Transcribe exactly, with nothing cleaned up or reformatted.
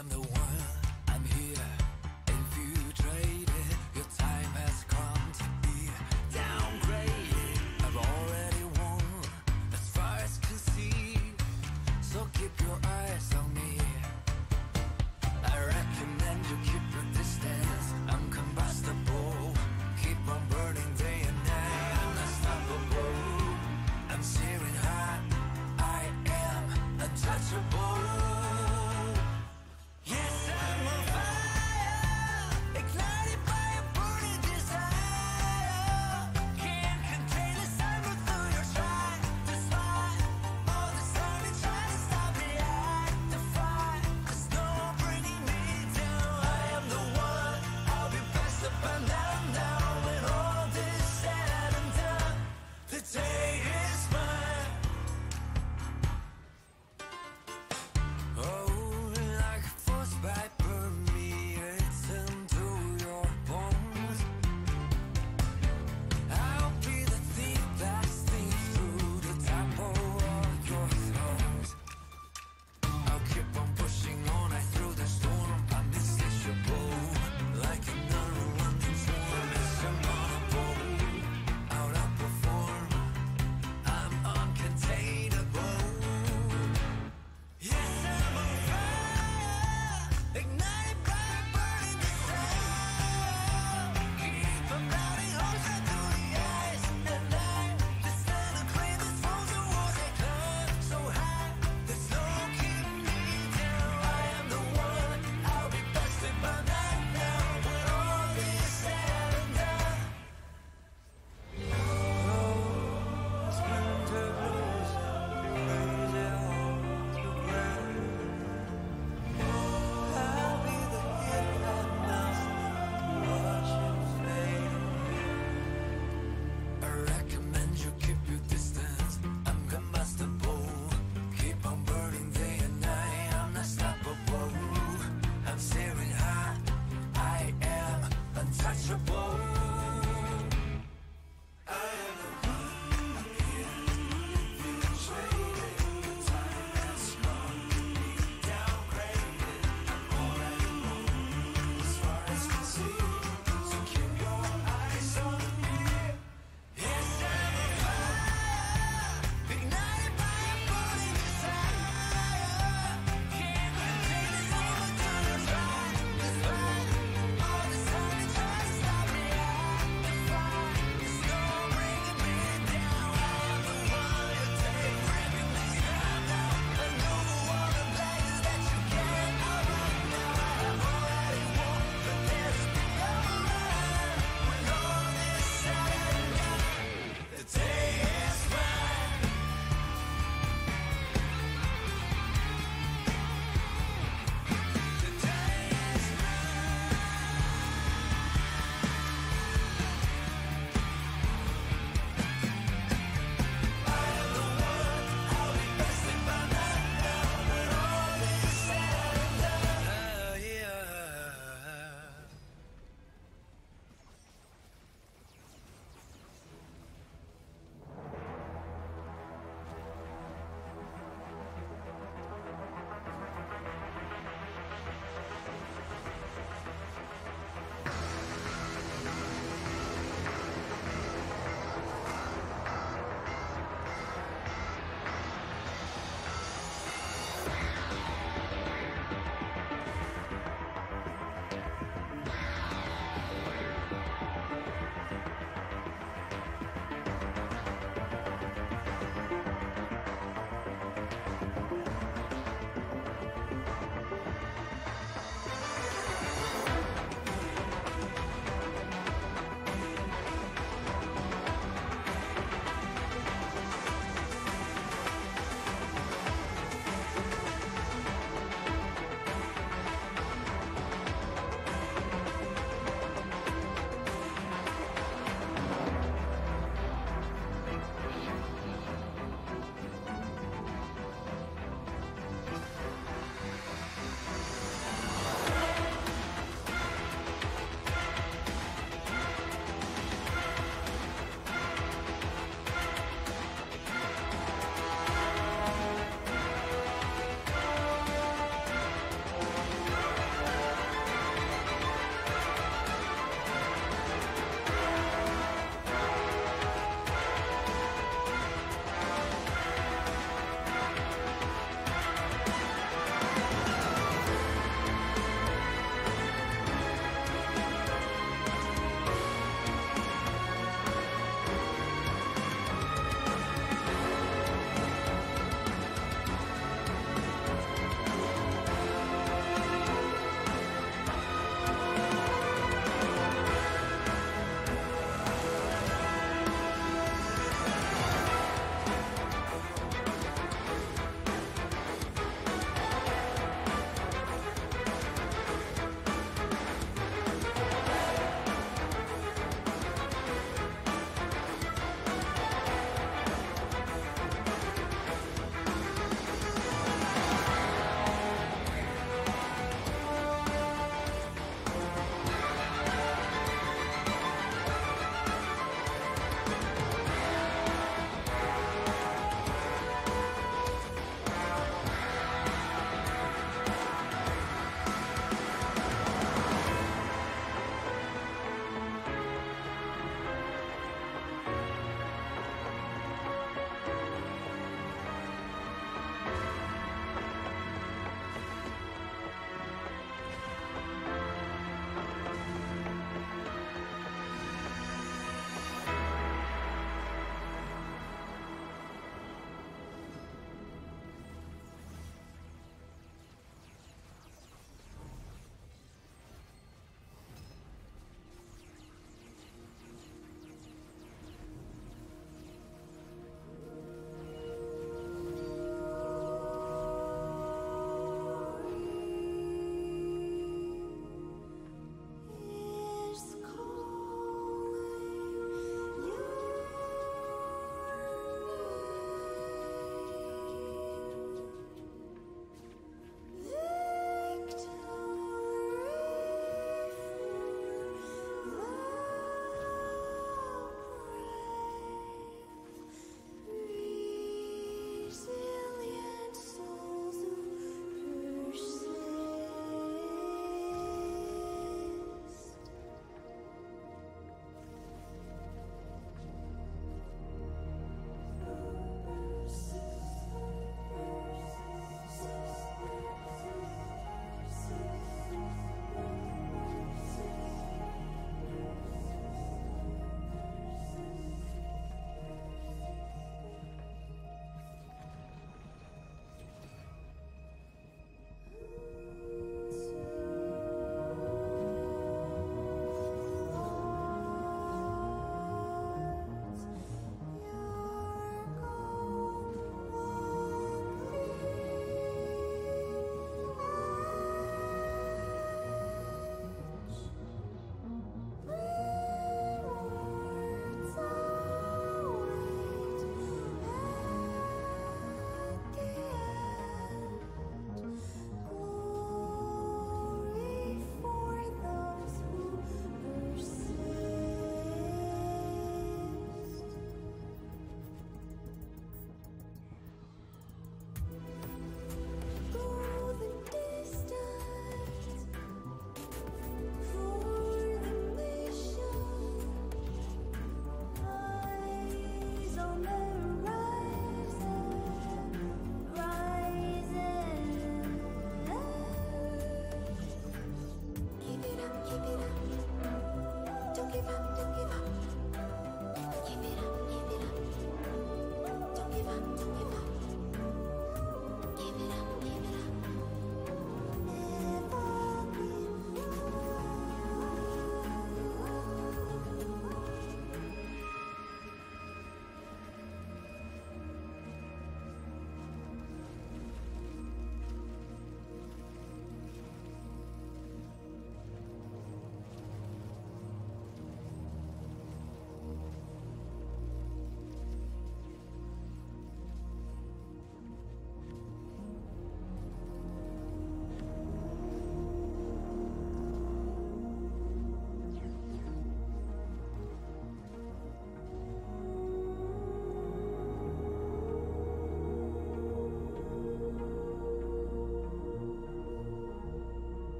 am the one, I'm here, infiltrated. Your time has come to be downgraded. I've already won, as far as can see, so keep your eyes on me. I recommend you keep your distance. I'm combustible, keep on burning day and night. I'm unstoppable, I'm searing hot. I am untouchable. Yes, I'm on fire, ignited by a burning desire. Can't contain the sun through your try to spy. All the sun and try to stop me, I defy. There's no bringing me down. I am the one, I'll be best up and down now. When all this said and done, the day is mine. Oh, like a force viper meets into your bones. I'll be the thief that sneaks through the top of all your thrones. I'll keep on pushing on, I through the storm. I'm insatiable, like an unrelenting swarm. Insurmountable, out of perform. I'm uncontainable. Yes, I'm on fire, ignited by a burning desire. Keep on routing holes through the eyes at night. The stand of claim is frozen walls that climb so high. There's no keeping me down. I am the one, I'll be busted by night now. When all is said and done. Oh, splinter blues, lose it all together. I'll be the hit that melts the ocean fade away. I recommend you keep your distance. I'm combustible, keep on burning day and night. I'm unstoppable, I'm searing hot. I am untouchable.